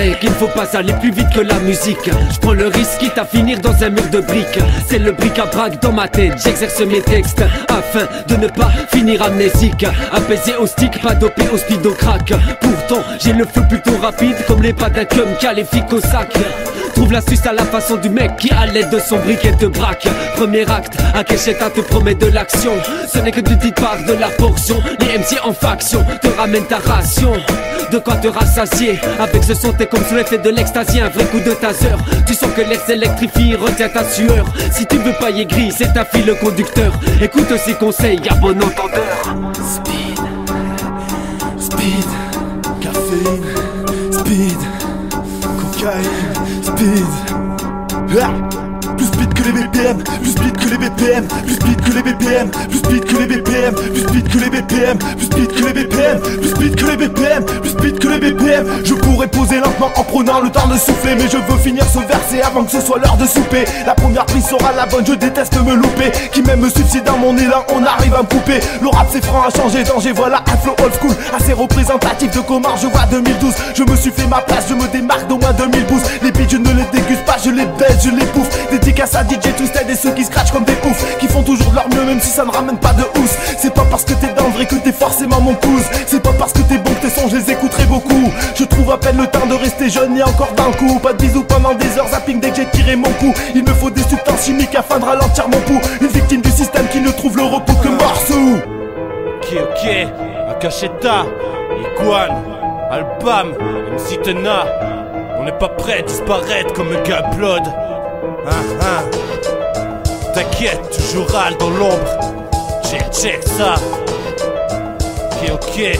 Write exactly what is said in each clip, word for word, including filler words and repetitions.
vrai qu'il ne faut pas aller plus vite que la musique. Je prends le risque quitte à finir dans un mur de briques. C'est le bric-à-brac dans ma tête, j'exerce mes textes afin de ne pas finir amnésique. Apaisé au stick, pas dopé au speed au crack. Pourtant j'ai le feu plutôt rapide, comme les pas d'un cum caléfique au sac. Trouve l'astuce à la façon du mec qui à l'aide de son briquet te braque. Premier acte, Akesheta te promet de l'action. Ce n'est que d'une petite part de la portion. Les M C en faction te ramènent ta ration. De quoi te rassasier. Avec ce son t'es comme sous l'effet de l'extasie. Un vrai coup de taser. Tu sens que l'air s'électrifie, retient ta sueur. Si tu veux pailler gris, c'est ta fille le conducteur. Écoute ses conseils, à bon entendeur. Speed, speed, caféine, speed, cocaïne, speed. Ah, plus speed que les B P M, plus speed que les B P M, plus speed que les B P M, plus speed que les B P M, plus speed que les B P M, plus speed que les B P M, plus speed que les B P M, plus speed que les B P M. Je pourrais poser lentement en prenant le temps de souffler, mais je veux finir ce verset avant que ce soit l'heure de souper. La première prise sera la bonne, je déteste me louper. Qui même me suicide dans mon élan, on arrive à me couper. Le rap c'est franc à changer danger, voilà un flow old school assez représentatif de comment je vois deux mille douze. Je me suis fait ma place, je me démarque d'au moins deux mille pouces. Les beats je ne les déguste pas, je les baisse, je les pouffe. Dédicace à D J Twisted et ceux qui scratchent comme des oufs, qui font toujours de leur mieux même si ça ne ramène pas de housse. C'est pas parce que t'es dans le vrai que t'es forcément mon cousin. C'est pas parce que t'es bon que tes sons je les écouterai beaucoup. Je trouve à peine le temps de rester jeune et encore dans le coup. Pas de bisous pendant des heures, zapping dès que j'ai tiré mon coup. Il me faut des substances chimiques afin de ralentir mon pouls. Une victime du système qui ne trouve le repos que morceau. Ok ok, Akesheta, Iguane, Albam, M C Tena. On n'est pas prêt à disparaître comme un gars upload. Hein, hein. T'inquiète, toujours râle dans l'ombre. Check, check ça. Ok, ok.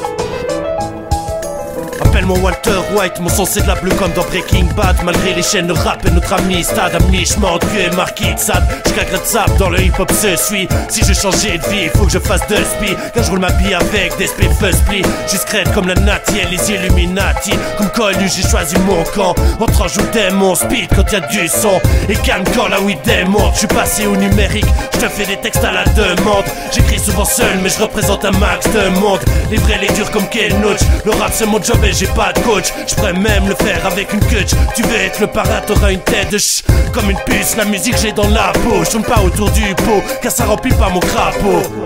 Appelle-moi Walter White, mon son c'est de la bleue comme dans Breaking Bad. Malgré les chaînes de rap et notre ami Stade Ami, j'm'en tué marqué de sable. J'cagre de sable dans le hip hop se suit. Si je changeais de vie, faut que je fasse de spi. Quand je roule ma bille avec des spé fuzzpli. Discrète comme la Nati et les Illuminati. Comme connu j'ai choisi mon camp. Entre ange ou démon, speed quand y'a du son. Et calme quand la weed démonte. J'suis passé au numérique, j'te fais des textes à la demande. J'écris souvent seul mais je représente un max de monde. Les vrais les durs comme Ken Loach. Le rap c'est mon job et j'ai pas de coach, je pourrais même le faire avec une coach. Tu veux être le parrain, t'auras une tête de ch. Comme une puce, la musique j'ai dans la peau. Je tourne pas autour du pot, car ça remplit pas mon crapaud.